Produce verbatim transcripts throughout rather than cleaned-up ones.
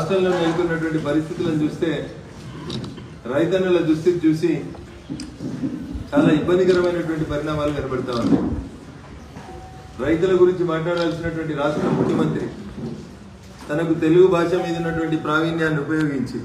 రాష్ట్రంలో నెలకొన్నటువంటి పరిస్థితులను చూస్తే రైతన్నుల దుస్థితి చూసి చాలా ఇబ్బందికరమైనటువంటి పరిణామాలు కనబడతా ఉన్నాయి. రైతుల గురించి మాట్లాడాల్సినటువంటి రాష్ట్ర ముఖ్యమంత్రి తనకు తెలుగు భాష మీద ఉన్నటువంటి ప్రావీణ్యాన్ని ఉపయోగించి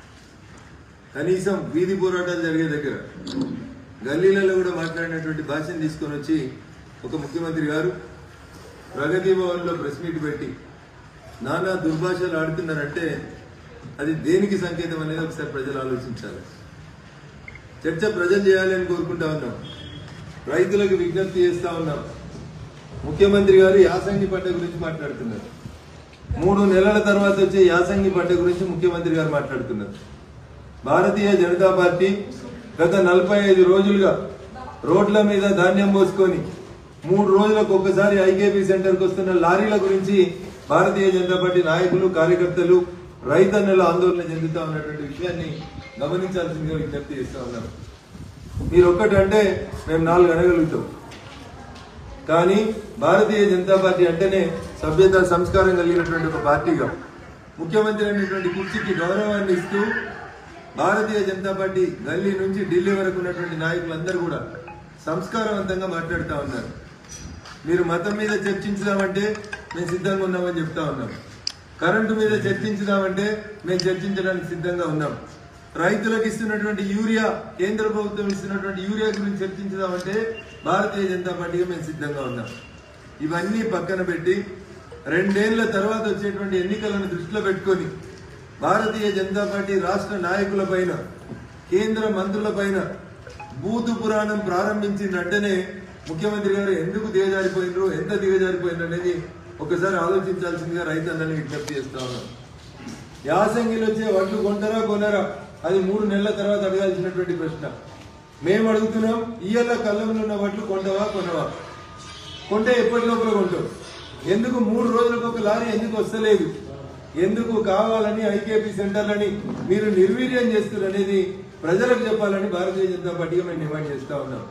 కనీసం వీధి పోరాటాలు జరిగే దగ్గర గల్లీలలో కూడా మాట్లాడినటువంటి భాషను తీసుకొని వచ్చి ఒక ముఖ్యమంత్రి గారు ప్రగతి భవన్లో ప్రెస్ మీట్ పెట్టి నానా దుర్భాషలు ఆడుతున్నారంటే అది దేనికి సంకేతం అనేది ఒకసారి ప్రజలు ఆలోచించాలి. చర్చ ప్రజలు చేయాలి అని కోరుకుంటా ఉన్నాం. రైతులకు విజ్ఞప్తి చేస్తా ఉన్నాం. ముఖ్యమంత్రి గారు యాసంగి పంట గురించి మాట్లాడుతున్నారు. మూడు నెలల తర్వాత వచ్చే యాసంగి పంట గురించి ముఖ్యమంత్రి గారు మాట్లాడుతున్నారు. భారతీయ జనతా పార్టీ గత నలభై ఐదు రోజులుగా రోడ్ల మీద ధాన్యం పోసుకొని మూడు రోజులకు ఒక్కసారి ఐకేపీ సెంటర్కి వస్తున్న లారీల గురించి భారతీయ జనతా పార్టీ నాయకులు కార్యకర్తలు రైతన్నలు ఆందోళన చెందుతా ఉన్నటువంటి విషయాన్ని గమనించాల్సిందిగా విజ్ఞప్తి చేస్తా ఉన్నారు. మీరు ఒక్కటంటే మేము నాలుగు అనగలుగుతాం, కానీ భారతీయ జనతా పార్టీ అంటేనే సభ్యత సంస్కారం కలిగినటువంటి ఒక పార్టీగా ముఖ్యమంత్రి అనేటువంటి కుర్చీకి గౌరవాన్ని ఇస్తూ భారతీయ జనతా పార్టీ గల్లీ నుంచి ఢిల్లీ వరకు ఉన్నటువంటి నాయకులందరూ కూడా సంస్కారవంతంగా మాట్లాడుతూ ఉన్నారు. మీరు మతం మీద చర్చించుదామంటే మేము సిద్ధంగా ఉన్నామని చెప్తా ఉన్నాం. కరెంటు మీద చర్చించుదామంటే మేము చర్చించడానికి సిద్ధంగా ఉన్నాం. రైతులకు ఇస్తున్నటువంటి యూరియా, కేంద్ర ప్రభుత్వం ఇస్తున్నటువంటి యూరియా గురించి చర్చించుదామంటే భారతీయ జనతా పార్టీగా మేము సిద్ధంగా ఉన్నాం. ఇవన్నీ పక్కన పెట్టి రెండేళ్ల తర్వాత వచ్చేటువంటి ఎన్నికలను దృష్టిలో పెట్టుకొని భారతీయ జనతా పార్టీ రాష్ట్ర నాయకుల పైన, కేంద్ర మంత్రుల పైన బూతు పురాణం ప్రారంభించిన వెంటనే ముఖ్యమంత్రి గారు ఎందుకు దిగజారిపోయినరు, ఎంత దిగజారిపోయినరు అనేది ఒకసారి ఆలోచించాల్సిందిగా రైతన్నల్ని విజ్ఞప్తి చేస్తా ఉన్నాం. యాసంగిలో వచ్చే వడ్లు కొంటారా కొనరా అది మూడు నెలల తర్వాత అడగాల్సినటువంటి ప్రశ్న. మేము అడుగుతున్నాం, ఇయ్యాల కళ్ళంలో ఉన్న వడ్లు కొంటవా కొనవా? కొంటే ఎప్పటి లోపల కొంటావు? ఎందుకు మూడు రోజులకు ఒక లారీ ఎందుకు వస్తలేదు? ఎందుకు కావాలని ఐకేపీ సెంటర్లని మీరు నిర్వీర్యం చేస్తున్నారు అనేది ప్రజలకు చెప్పాలని భారతీయ జనతా పార్టీగా మేము డిమాండ్ చేస్తా ఉన్నాం.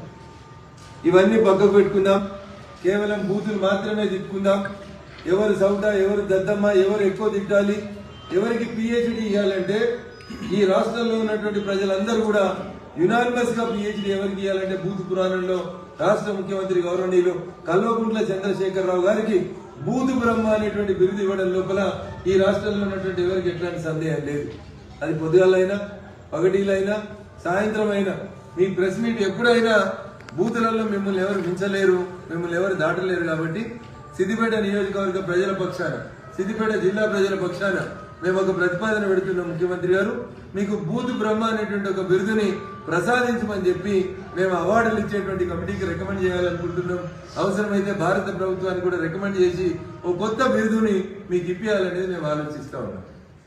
ఇవన్నీ పక్కకు పెట్టుకుందాం. కేవలం బూతులు మాత్రమే తిట్టుకుందాం. ఎవరు సౌట, ఎవరు దద్దమ్మ, ఎవరు ఎక్కువ తిట్టాలి, ఎవరికి పిహెచ్డి ఇవ్వాలంటే ఈ రాష్ట్రంలో ఉన్నటువంటి ప్రజలందరూ కూడా యునానిమస్ గా పిహెచ్డి ఎవరికి ఇవ్వాలంటే బూత్ పురాణంలో రాష్ట్ర ముఖ్యమంత్రి గౌరవనీయులు కల్వకుంట్ల చంద్రశేఖరరావు గారికి బూతు బ్రహ్మ అనేటువంటి బిరుదు ఇవ్వడం లోపల ఈ రాష్ట్రంలో ఉన్నటువంటి ఎవరికి ఎట్లాంటి సందేహం లేదు. అది పొద్దుగాలైనా, పగటిలైనా, సాయంత్రం అయినా మీ ప్రెస్ మీట్ ఎప్పుడైనా బూతులలో మిమ్మల్ని ఎవరు మించలేరు, మిమ్మల్ని ఎవరు దాటలేరు. కాబట్టి సిద్దిపేట నియోజకవర్గ ప్రజల పక్షాన, సిద్దిపేట జిల్లా ప్రజల పక్షాన మేము ఒక ప్రతిపాదన పెడుతున్నాం. ముఖ్యమంత్రి గారు మీకు బూత్ బ్రహ్మ అనేటువంటి ఒక బిరుదుని ప్రసాదించమని చెప్పి మేము అవార్డులు ఇచ్చేటువంటి కమిటీకి రికమెండ్ చేయాలనుకుంటున్నాం. అవసరమైతే భారత ప్రభుత్వానికి కూడా రికమెండ్ చేసి ఒక కొత్త బిరుదుని మీకు ఇప్పించాలనేది మేము ఆలోచిస్తా ఉన్నాం.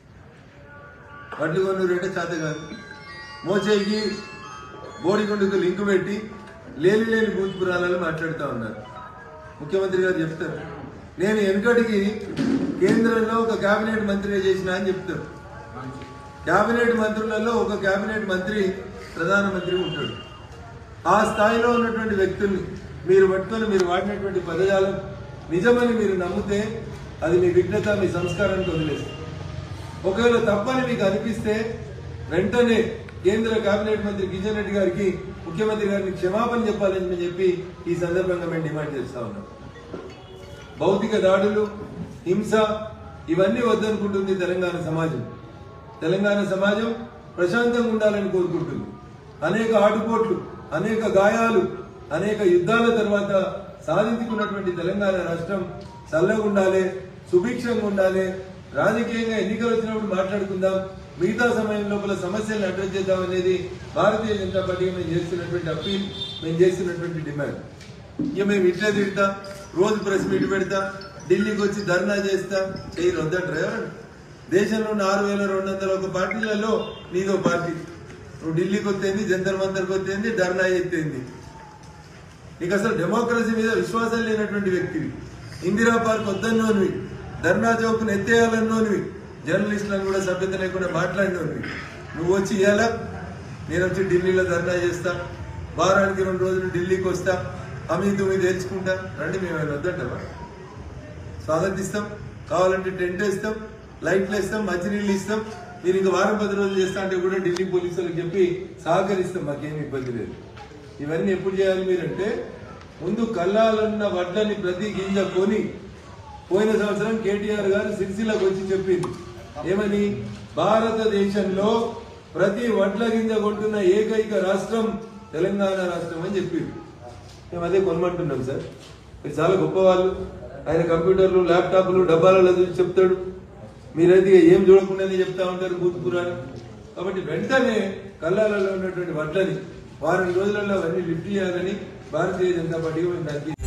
వడ్లు కొన్నూరు అంటే చేత కాదు, మోచేయికి బోడిగుండుకు లింకు పెట్టి లేని లేని బూత్ పురాణాలు మాట్లాడుతూ ఉన్నారు. ముఖ్యమంత్రి గారు చెప్తారు, నేను వెనుకటికి కేంద్రంలో ఒక కేబినెట్ మంత్రిగా చేసిన అని చెప్తారు. కేబినెట్ మంత్రులలో ఒక కేబినెట్ మంత్రి ప్రధానమంత్రి ఉంటాడు. ఆ స్థాయిలో ఉన్నటువంటి వ్యక్తుల్ని మీరు పట్టుకొని మీరు వాడినటువంటి పదజాలం నిజమని మీరు నమ్మితే అది మీ విఘ్నత, మీ సంస్కారానికి వదిలేస్తుంది. ఒకవేళ తప్పని మీకు అనిపిస్తే వెంటనే కేంద్ర కేబినెట్ మంత్రి కిషన్ రెడ్డి గారికి, ముఖ్యమంత్రి గారికి క్షమాపణ చెప్పాలని చెప్పి ఈ సందర్భంగా మేము డిమాండ్ చేస్తా ఉన్నాం. భౌతిక దాడులు, హింస ఇవన్నీ వద్దనుకుంటుంది తెలంగాణ సమాజం. తెలంగాణ సమాజం ప్రశాంతంగా ఉండాలని కోరుకుంటుంది. అనేక ఆటుపోట్లు, అనేక గాయాలు, అనేక యుద్ధాల తర్వాత సాధించుకున్నటువంటి తెలంగాణ రాష్ట్రం చల్లగా ఉండాలి, సుభిక్షంగా ఉండాలి. రాజకీయంగా ఎన్నికలు వచ్చినప్పుడు మాట్లాడుకుందాం, మిగతా సమయం లోపల సమస్యలను అడ్రస్ చేద్దాం అనేది భారతీయ జనతా పార్టీ మేము చేస్తున్నటువంటి అప్పీల్, మేము చేస్తున్నటువంటి డిమాండ్. ఇక మేము ఇట్లా తిడతా, రోజు ప్రెస్ మీట్ పెడతా, ఢిల్లీకి వచ్చి ధర్నా చేస్తా, చేయరు వద్దంటారు ఎవరు? దేశంలో ఉన్న ఆరు వేల రెండు వందల ఒక పార్టీలలో నీదో పార్టీ. నువ్వు ఢిల్లీకి వస్తేంది, జంతర్ మంతర్కి వస్తేంది, ధర్నా ఎత్తేంది. నీకు అసలు డెమోక్రసీ మీద విశ్వాసం లేనటువంటి వ్యక్తివి. ఇందిరా పార్క్ వద్దన్నోనివి, ధర్నా చౌక్ను ఎత్తేయాలన్నోనివి, జర్నలిస్టులను కూడా సభ్యత లేకుండా మాట్లాడినోనివి. నువ్వు వచ్చి ఇవ్వాలా, నేను వచ్చి ఢిల్లీలో ధర్నా చేస్తా, వారానికి రెండు రోజులు ఢిల్లీకి వస్తా, అమీదు మీద తెచ్చుకుంటా రండి, మేము ఆయన వద్దంటావా? స్వాగతిస్తాం, కావాలంటే టెంట్ వేస్తాం, లైట్లు ఇస్తాం, మంచినీళ్ళు ఇస్తాం, మీరు ఇంకా వారం పది రోజులు చేస్తా అంటే కూడా ఢిల్లీ పోలీసులకు చెప్పి సహకరిస్తాం, మాకేమి ఇబ్బంది లేదు. ఇవన్నీ ఎప్పుడు చేయాలి మీరంటే, ముందు కల్లాలన్న వడ్లని ప్రతి గింజ కొని, పోయిన సంవత్సరం కేటీఆర్ గారు సిరిసిల్లకు వచ్చి చెప్పింది ఏమని, భారతదేశంలో ప్రతి వడ్ల గింజ కొంటున్న ఏకైక రాష్ట్రం తెలంగాణ రాష్ట్రం అని చెప్పింది. మేము అదే కొనమంటున్నాం సార్. మీరు చాలా గొప్పవాళ్ళు, ఆయన కంప్యూటర్లు ల్యాప్టాప్లు డబ్బాలలో చూసి చెప్తాడు, మీరైతే ఏం చూడకుండానే చెప్తా ఉంటారు భూత్ పురాణం. కాబట్టి వెంటనే కల్లాలలో ఉన్నటువంటి వడ్లని వారం రోజులలో అవన్నీ లిఫ్ట్ చేయాలని భారతీయ జనతా పార్టీగా మేము దానికి